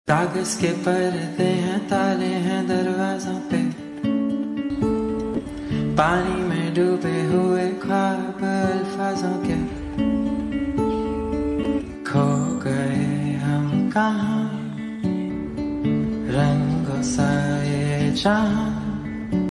कागज के पर्दे हैं, ताले हैं दरवाजों पे, पानी में डूबे हुए ख्वाब अल्फाजों के। खो गए हम कहाँ, रंगों सा ये जहां।